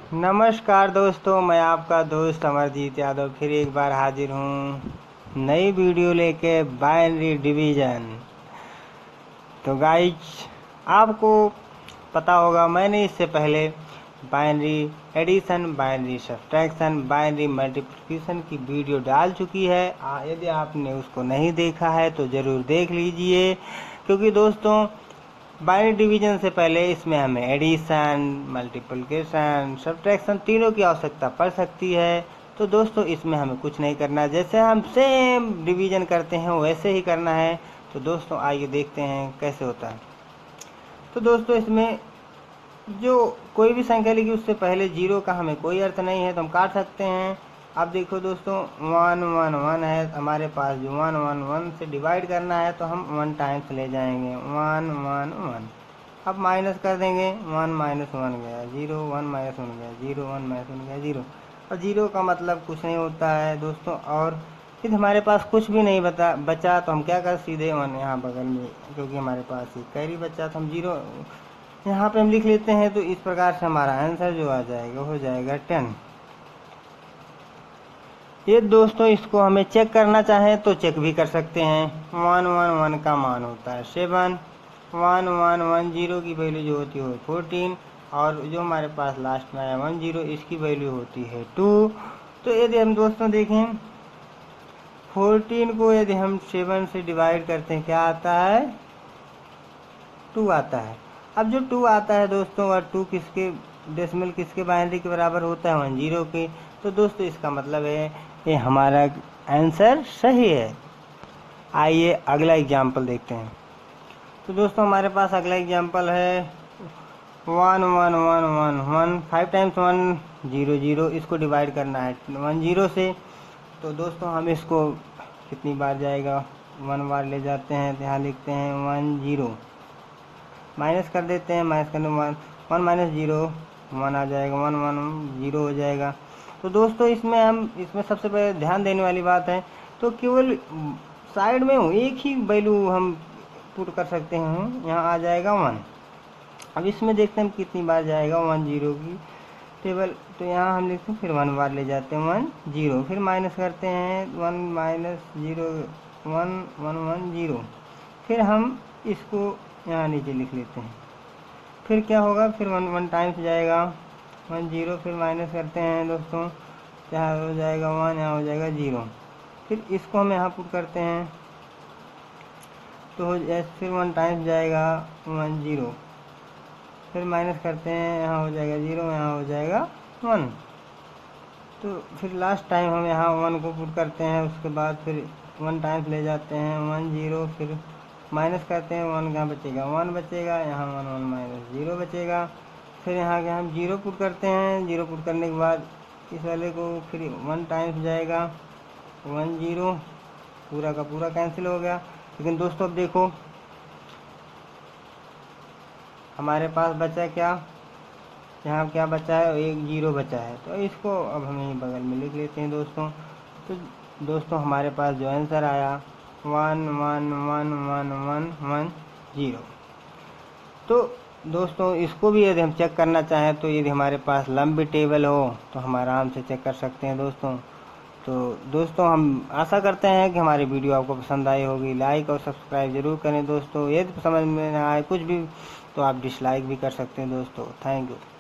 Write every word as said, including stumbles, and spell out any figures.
नमस्कार दोस्तों, मैं आपका दोस्त अमरजीत यादव फिर एक बार हाजिर हूँ नई वीडियो लेके बाइनरी डिवीज़न। तो गाइज, आपको पता होगा मैंने इससे पहले binary addition, binary subtraction, binary multiplication की वीडियो डाल चुकी है। यदि आपने उसको नहीं देखा है तो ज़रूर देख लीजिए, क्योंकि दोस्तों बाइनरी डिवीजन से पहले इसमें हमें एडिशन, मल्टीप्लिकेशन, सब्ट्रैक्शन तीनों की आवश्यकता पड़ सकती है। तो दोस्तों इसमें हमें कुछ नहीं करना, जैसे हम सेम डिवीजन करते हैं वैसे ही करना है। तो दोस्तों आइए देखते हैं कैसे होता है। तो दोस्तों इसमें जो कोई भी संख्या लिखी उससे पहले जीरो का हमें कोई अर्थ नहीं है, तो हम काट सकते हैं। अब देखो दोस्तों, वन वन वन है हमारे पास, जो वन वन वन से डिवाइड करना है तो हम वन टाइम्स ले जाएंगे, वन वन वन। अब माइनस कर देंगे, वन माइनस वन गया जीरो, वन माइनस वन गया जीरो, वन माइनस वन गया जीरो। और जीरो का मतलब कुछ नहीं होता है दोस्तों। और फिर हमारे पास कुछ भी नहीं बता बचा तो हम क्या कर, सीधे वन यहाँ बगल में, क्योंकि हमारे पास एक कैरी बचा तो हम जीरो यहाँ पे हम लिख लेते हैं। तो इस प्रकार से हमारा आंसर जो आ जाएगा हो जाएगा टेन। ये दोस्तों इसको हमें चेक करना चाहें तो चेक भी कर सकते हैं। वन वन वन का मान होता है seven, one one one zero की वैल्यू जो होती है फोर्टीन, और जो हमारे पास लास्ट में आया वन जीरो इसकी वैल्यू होती है टू। तो यदि हम दोस्तों देखें, फोर्टीन को यदि हम सेवन से डिवाइड करते हैं क्या आता है, टू आता है। अब जो टू आता है दोस्तों, और टू किसके डेसिमल किसके बाइनरी के बराबर होता है, वन जीरो के। तो दोस्तों इसका मतलब है ये हमारा आंसर सही है। आइए अगला एग्जाम्पल देखते हैं। तो दोस्तों हमारे पास अगला एग्जाम्पल है one one one one one, five times one zero zero, इसको डिवाइड करना है वन जीरो से। तो दोस्तों हम इसको कितनी बार जाएगा, वन बार ले जाते हैं, तो यहाँ लिखते हैं वन जीरो, माइनस कर देते हैं, माइनस करने one one minus zero one आ जाएगा, वन वन जीरो हो जाएगा। तो दोस्तों इसमें हम इसमें सबसे पहले ध्यान देने वाली बात है, तो केवल साइड में एक ही वैल्यू हम पुट कर सकते हैं, यहाँ आ जाएगा वन। अब इसमें देखते हैं कितनी बार जाएगा वन जीरो की टेबल। तो यहाँ हम लिखते हैं फिर वन बार ले जाते हैं वन जीरो, फिर माइनस करते हैं one minus zero one one one zero, फिर हम इसको यहाँ नीचे लिख लेते हैं। फिर क्या होगा, फिर वन वन टाइम्स जाएगा वन जीरो, फिर माइनस करते हैं दोस्तों, यहाँ हो जाएगा वन, यहाँ हो जाएगा जीरो। फिर इसको हम यहाँ पुट करते हैं तो फिर वन टाइम्स जाएगा वन जीरो, फिर माइनस करते हैं, यहाँ हो जाएगा जीरो, यहाँ हो जाएगा वन। तो फिर लास्ट टाइम हम यहाँ वन को पुट करते हैं, उसके बाद फिर वन टाइम्स ले जाते हैं वन जीरो, फिर माइनस करते हैं, वन कहाँ बचेगा, वन बचेगा, यहाँ वन वन माइनस जीरो बचेगा। फिर यहाँ के हम जीरो पुट करते हैं, जीरो पुट करने के बाद इस वाले को फिर वन टाइम्स जाएगा वन जीरो, पूरा का पूरा कैंसिल हो गया। लेकिन दोस्तों अब देखो हमारे पास बचा क्या, यहाँ क्या बचा है, एक जीरो बचा है। तो इसको अब हम यहीं बगल में लिख लेते हैं दोस्तों। तो दोस्तों हमारे पास जो आंसर आया one one one one one one zero. तो दोस्तों इसको भी यदि हम चेक करना चाहें तो यदि हमारे पास लंबी टेबल हो तो हम आराम से चेक कर सकते हैं दोस्तों। तो दोस्तों हम आशा करते हैं कि हमारी वीडियो आपको पसंद आई होगी। लाइक और सब्सक्राइब ज़रूर करें दोस्तों। यदि समझ में ना आए कुछ भी तो आप डिसलाइक भी कर सकते हैं दोस्तों। Thank you.